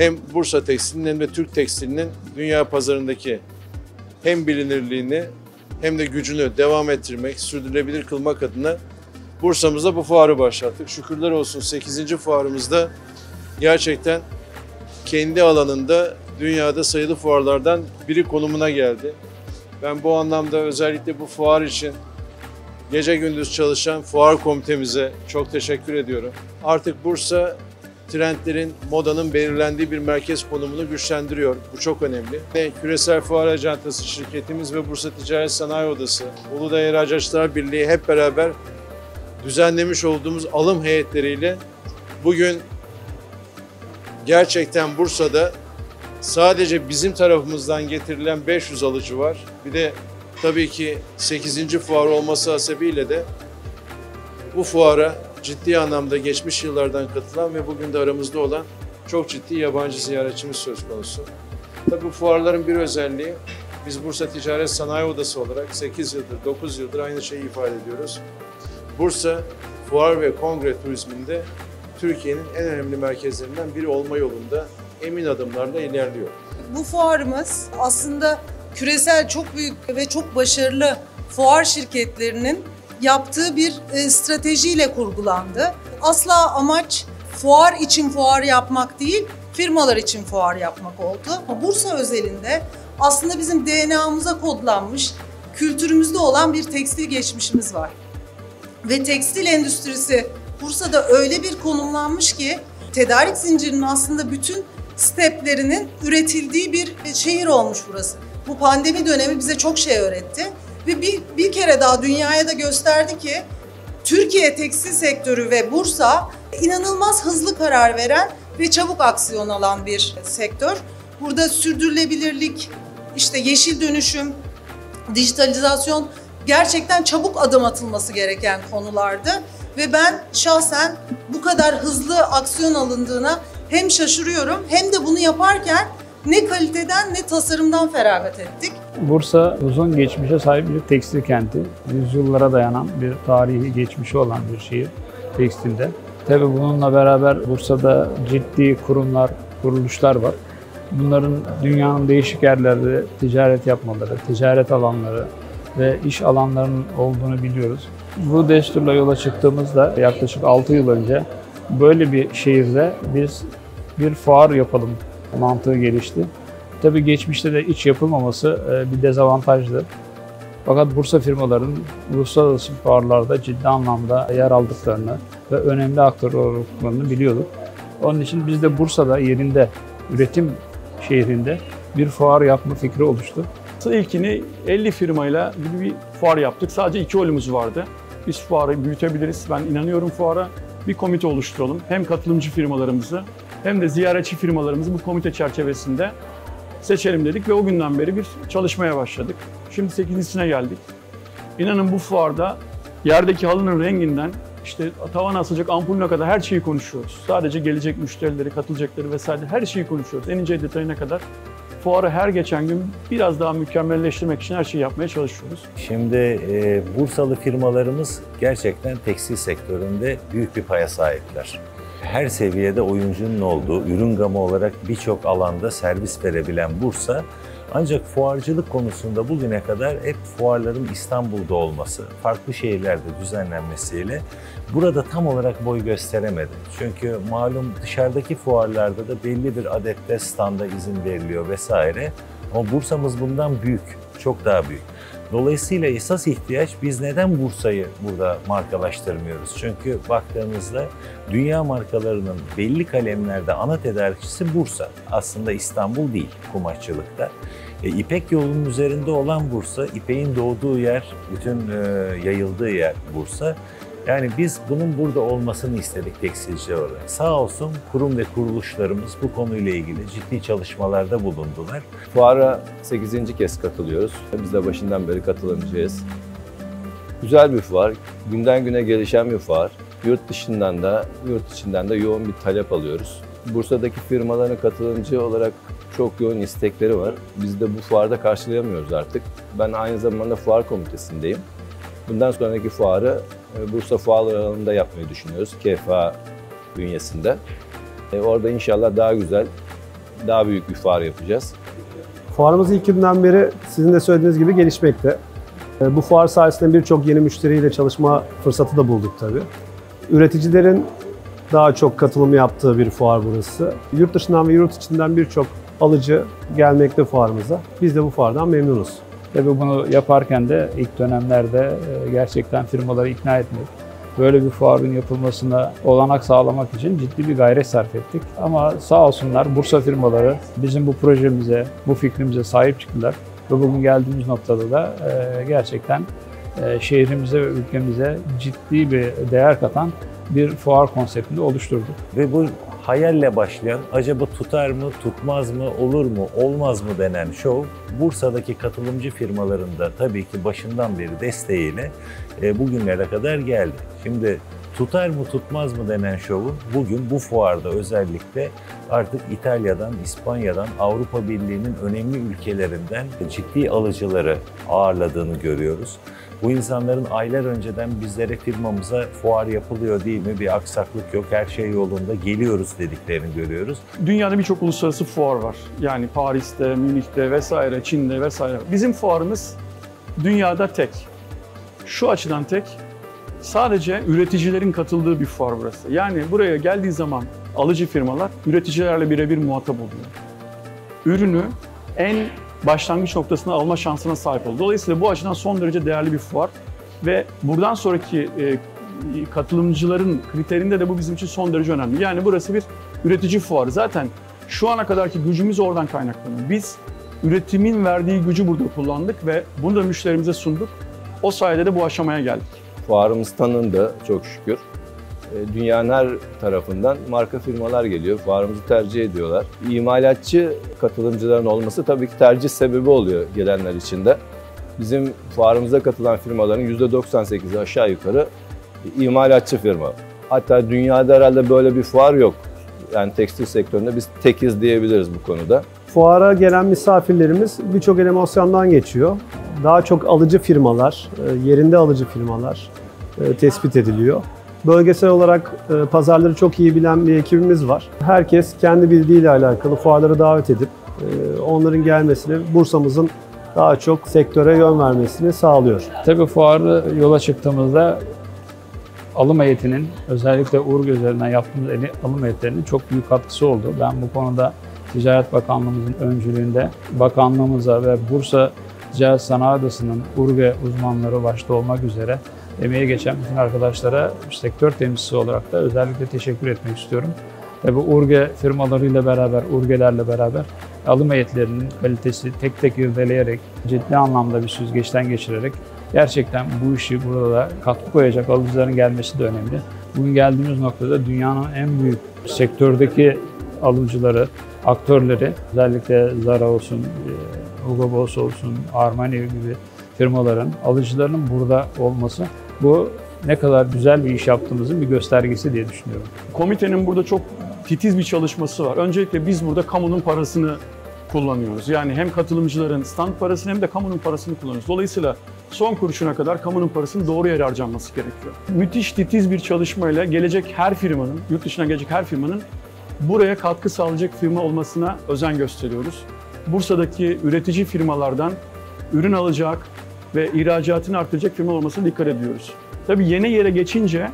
hem Bursa Tekstil'in hem de Türk Tekstil'inin dünya pazarındaki hem bilinirliğini hem de gücünü devam ettirmek, sürdürülebilir kılmak adına Bursa'mızda bu fuarı başlattık. Şükürler olsun 8. fuarımızda gerçekten kendi alanında dünyada sayılı fuarlardan biri konumuna geldi. Ben bu anlamda özellikle bu fuar için gece gündüz çalışan fuar komitemize çok teşekkür ediyorum. Artık Bursa trendlerin, modanın belirlendiği bir merkez konumunu güçlendiriyor. Bu çok önemli. Küresel Fuar Acentası şirketimiz ve Bursa Ticaret Sanayi Odası, Uludağ İhracatçılar Birliği hep beraber düzenlemiş olduğumuz alım heyetleriyle bugün gerçekten Bursa'da sadece bizim tarafımızdan getirilen 500 alıcı var. Bir de tabii ki 8. fuar olması hasebiyle de bu fuara ciddi anlamda geçmiş yıllardan katılan ve bugün de aramızda olan çok ciddi yabancı ziyaretçimiz söz konusu. Tabii bu fuarların bir özelliği, biz Bursa Ticaret Sanayi Odası olarak 8 yıldır, 9 yıldır aynı şeyi ifade ediyoruz. Bursa, fuar ve kongre turizminde Türkiye'nin en önemli merkezlerinden biri olma yolunda emin adımlarla ilerliyor. Bu fuarımız aslında küresel çok büyük ve çok başarılı fuar şirketlerinin yaptığı bir stratejiyle kurgulandı. Asla amaç fuar için fuar yapmak değil, firmalar için fuar yapmak oldu. Bursa özelinde aslında bizim DNA'mıza kodlanmış, kültürümüzde olan bir tekstil geçmişimiz var. Ve tekstil endüstrisi Bursa'da öyle bir konumlanmış ki tedarik zincirinin aslında bütün steplerinin üretildiği bir şehir olmuş burası. Bu pandemi dönemi bize çok şey öğretti ve bir kere daha dünyaya da gösterdi ki Türkiye tekstil sektörü ve Bursa inanılmaz hızlı karar veren ve çabuk aksiyon alan bir sektör. Burada sürdürülebilirlik, işte yeşil dönüşüm, dijitalizasyon gerçekten çabuk adım atılması gereken konulardı. Ve ben şahsen bu kadar hızlı aksiyon alındığına hem şaşırıyorum hem de bunu yaparken ne kaliteden ne tasarımdan feragat ettik. Bursa uzun geçmişe sahip bir tekstil kenti. Yüzyıllara dayanan bir tarihi geçmişi olan bir şehir tekstilde. Tabii bununla beraber Bursa'da ciddi kurumlar, kuruluşlar var. Bunların dünyanın değişik yerlerde ticaret yapmaları, ticaret alanları ve iş alanlarının olduğunu biliyoruz. Bu desturla yola çıktığımızda yaklaşık 6 yıl önce böyle bir şehirde biz bir fuar yapalım mantığı gelişti. Tabii geçmişte de hiç yapılmaması bir dezavantajdı. Fakat Bursa firmalarının uluslararası fuarlarda ciddi anlamda yer aldıklarını ve önemli aktör olduklarını biliyorduk. Onun için biz de Bursa'da yerinde, üretim şehrinde bir fuar yapma fikri oluştu. İlkini 50 firmayla bir fuar yaptık. Sadece 2 holümüz vardı. Biz fuarı büyütebiliriz. Ben inanıyorum fuara. Bir komite oluşturalım. Hem katılımcı firmalarımızı hem de ziyaretçi firmalarımızı bu komite çerçevesinde seçelim dedik ve o günden beri bir çalışmaya başladık. Şimdi 8.sine geldik. İnanın bu fuarda yerdeki halının renginden işte tavana asılacak ampulüne kadar her şeyi konuşuyoruz. Sadece gelecek müşterileri, katılacakları vesaire her şeyi konuşuyoruz. En ince detayına kadar. Fuarı her geçen gün biraz daha mükemmelleştirmek için her şeyi yapmaya çalışıyoruz. Şimdi Bursalı firmalarımız gerçekten tekstil sektöründe büyük bir paya sahipler. Her seviyede oyuncunun olduğu, ürün gamı olarak birçok alanda servis verebilen Bursa, ancak fuarcılık konusunda bugüne kadar hep fuarların İstanbul'da olması, farklı şehirlerde düzenlenmesiyle burada tam olarak boy gösteremedi. Çünkü malum dışarıdaki fuarlarda da belli bir adette standa izin veriliyor vesaire. Ama Bursa'mız bundan büyük, çok daha büyük. Dolayısıyla esas ihtiyaç biz neden Bursa'yı burada markalaştırmıyoruz? Çünkü baktığımızda dünya markalarının belli kalemlerde ana tedarikçisi Bursa. Aslında İstanbul değil kumaşçılıkta. İpek yolunun üzerinde olan Bursa, İpek'in doğduğu yer, bütün yayıldığı yer Bursa. Yani biz bunun burada olmasını istedik tekstilciler olarak. Sağ olsun kurum ve kuruluşlarımız bu konuyla ilgili ciddi çalışmalarda bulundular. Fuara 8. kez katılıyoruz. Biz de başından beri katılımcıyız. Güzel bir fuar, günden güne gelişen bir fuar. Yurt dışından da, yurt içinden de yoğun bir talep alıyoruz. Bursa'daki firmaların katılımcı olarak çok yoğun istekleri var. Biz de bu fuarda karşılayamıyoruz artık. Ben aynı zamanda fuar komitesindeyim. Bundan sonraki fuarı Bursa Fuar Alanı'nda yapmayı düşünüyoruz. KFA bünyesinde. Orada inşallah daha güzel, daha büyük bir fuar yapacağız. Fuarımız ilk günden beri sizin de söylediğiniz gibi gelişmekte. Bu fuar sayesinde birçok yeni müşteriyle çalışma fırsatı da bulduk tabii. Üreticilerin daha çok katılım yaptığı bir fuar burası. Yurt dışından ve yurt içinden birçok alıcı gelmekte fuarımıza. Biz de bu fuardan memnunuz. Tabii bunu yaparken de ilk dönemlerde gerçekten firmaları ikna etmek, böyle bir fuarın yapılmasına olanak sağlamak için ciddi bir gayret sarf ettik. Ama sağ olsunlar Bursa firmaları bizim bu projemize, bu fikrimize sahip çıktılar. Ve bugün geldiğimiz noktada da gerçekten şehrimize ve ülkemize ciddi bir değer katan bir fuar konseptini oluşturduk. Ve bu hayalle başlayan, acaba tutar mı, tutmaz mı, olur mu, olmaz mı denen şov, Bursa'daki katılımcı firmaların da tabii ki başından beri desteğiyle bugünlere kadar geldi. Şimdi tutar mı, tutmaz mı denen şovun bugün bu fuarda özellikle artık İtalya'dan, İspanya'dan, Avrupa Birliği'nin önemli ülkelerinden ciddi alıcıları ağırladığını görüyoruz. Bu insanların aylar önceden bizlere firmamıza fuar yapılıyor değil mi, bir aksaklık yok, her şey yolunda, geliyoruz dediklerini görüyoruz. Dünyada birçok uluslararası fuar var. Yani Paris'te, Münih'te vesaire, Çin'de vesaire. Bizim fuarımız dünyada tek. Şu açıdan tek, sadece üreticilerin katıldığı bir fuar burası. Yani buraya geldiği zaman alıcı firmalar üreticilerle birebir muhatap oluyor. Ürünü en başlangıç noktasına alma şansına sahip oldu. Dolayısıyla bu açıdan son derece değerli bir fuar ve buradan sonraki katılımcıların kriterinde de bu bizim için son derece önemli. Yani burası bir üretici fuarı. Zaten şu ana kadarki gücümüz oradan kaynaklanıyor. Biz üretimin verdiği gücü burada kullandık ve bunu da müşterimize sunduk. O sayede de bu aşamaya geldik. Fuarımız tanındı çok şükür. Dünyanın her tarafından marka firmalar geliyor, fuarımızı tercih ediyorlar. İmalatçı katılımcıların olması tabii ki tercih sebebi oluyor gelenler için de. Bizim fuarımıza katılan firmaların %98'i aşağı yukarı imalatçı firma. Hatta dünyada herhalde böyle bir fuar yok. Yani tekstil sektöründe biz tekiz diyebiliriz bu konuda. Fuara gelen misafirlerimiz birçok emosyondan geçiyor. Daha çok alıcı firmalar, yerinde alıcı firmalar tespit ediliyor. Bölgesel olarak pazarları çok iyi bilen bir ekibimiz var. Herkes kendi bildiğiyle alakalı fuarları davet edip onların gelmesini, Bursa'mızın daha çok sektöre yön vermesini sağlıyor. Tabii fuarı yola çıktığımızda alım heyetinin, özellikle Urge üzerinden yaptığımız alım heyetlerinin çok büyük katkısı oldu. Ben bu konuda Ticaret Bakanlığımızın öncülüğünde bakanlığımıza ve Bursa Ticaret Sanayi Odası'nın Urge uzmanları başta olmak üzere emeği geçen bütün arkadaşlara sektör temsilcisi olarak da özellikle teşekkür etmek istiyorum. Tabii Urge firmalarıyla beraber, Urge'lerle beraber alım heyetlerinin kalitesi tek tek irdeleyerek, ciddi anlamda bir süzgeçten geçirerek gerçekten bu işi burada da katkı koyacak alıcıların gelmesi de önemli. Bugün geldiğimiz noktada dünyanın en büyük sektördeki alıcıları, aktörleri, özellikle Zara olsun, Hugo Boss olsun, Armani gibi firmaların, alıcılarının burada olması, bu ne kadar güzel bir iş yaptığımızın bir göstergesi diye düşünüyorum. Komitenin burada çok titiz bir çalışması var. Öncelikle biz burada kamunun parasını kullanıyoruz. Yani hem katılımcıların stand parasını hem de kamunun parasını kullanıyoruz. Dolayısıyla son kuruşuna kadar kamunun parasının doğru yere harcanması gerekiyor. Müthiş titiz bir çalışmayla gelecek her firmanın, yurt dışına gelecek her firmanın buraya katkı sağlayacak firma olmasına özen gösteriyoruz. Bursa'daki üretici firmalardan ürün alacak ve ihracatını artıracak firma olmasına dikkat ediyoruz. Tabii yeni yere geçince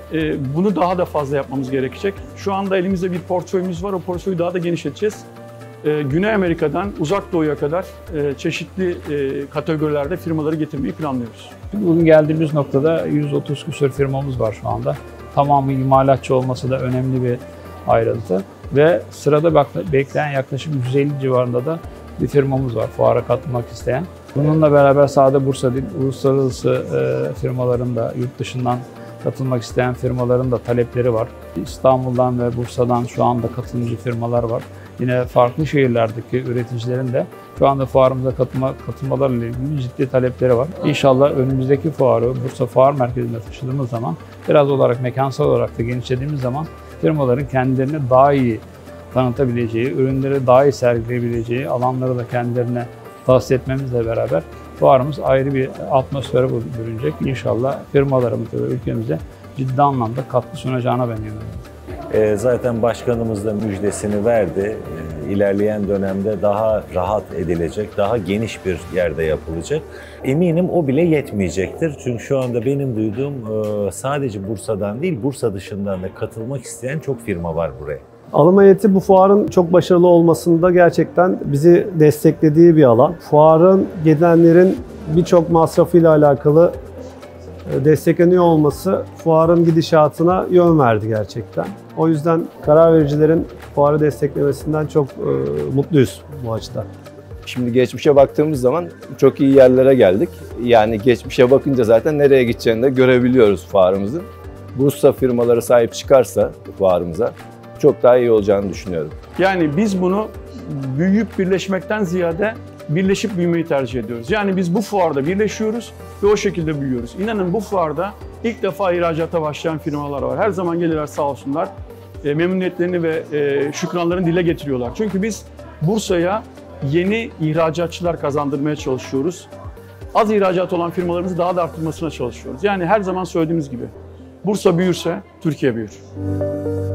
bunu daha da fazla yapmamız gerekecek. Şu anda elimizde bir portföyümüz var, o portföyü daha da genişleteceğiz. Güney Amerika'dan Uzak Doğu'ya kadar çeşitli kategorilerde firmaları getirmeyi planlıyoruz. Bugün geldiğimiz noktada 130 küsur firmamız var şu anda. Tamamı imalatçı olması da önemli bir ayrıntı. Ve sırada bekleyen yaklaşık 150 civarında da bir firmamız var fuara katılmak isteyen. Bununla beraber sadece Bursa değil, uluslararası firmaların da, yurt dışından katılmak isteyen firmaların da talepleri var. İstanbul'dan ve Bursa'dan şu anda katılımcı firmalar var. Yine farklı şehirlerdeki üreticilerin de şu anda fuarımıza katılmalarıyla ilgili ciddi talepleri var. İnşallah önümüzdeki fuarı Bursa Fuar Merkezi'ne taşıdığımız zaman, biraz olarak mekansal olarak da genişlediğimiz zaman firmaların kendilerini daha iyi tanıtabileceği, ürünleri daha iyi sergileyebileceği alanları da kendilerine tahsis etmemizle beraber fuarımız ayrı bir atmosfere bürünecek. İnşallah firmalarımıza ve ülkemize ciddi anlamda katkı sunacağına ben inanıyorum. Zaten başkanımız da müjdesini verdi. ilerleyen dönemde daha rahat edilecek, daha geniş bir yerde yapılacak. Eminim o bile yetmeyecektir. Çünkü şu anda benim duyduğum sadece Bursa'dan değil, Bursa dışından da katılmak isteyen çok firma var buraya. Alım heyeti bu fuarın çok başarılı olmasında gerçekten bizi desteklediği bir alan. Fuarın gidenlerin birçok masrafıyla alakalı destekleniyor olması fuarın gidişatına yön verdi gerçekten. O yüzden karar vericilerin fuarı desteklemesinden çok mutluyuz bu açıdan. Şimdi geçmişe baktığımız zaman çok iyi yerlere geldik. Yani geçmişe bakınca zaten nereye gideceğini de görebiliyoruz fuarımızın. Bursa firmaları sahip çıkarsa fuarımıza çok daha iyi olacağını düşünüyorum. Yani biz bunu büyüyüp birleşmekten ziyade birleşip büyümeyi tercih ediyoruz. Yani biz bu fuarda birleşiyoruz ve o şekilde büyüyoruz. İnanın bu fuarda ilk defa ihracata başlayan firmalar var. Her zaman gelirler sağ olsunlar. Memnuniyetlerini ve şükranlarını dile getiriyorlar. Çünkü biz Bursa'ya yeni ihracatçılar kazandırmaya çalışıyoruz. Az ihracat olan firmalarımızı daha da arttırmasına çalışıyoruz. Yani her zaman söylediğimiz gibi Bursa büyürse Türkiye büyür.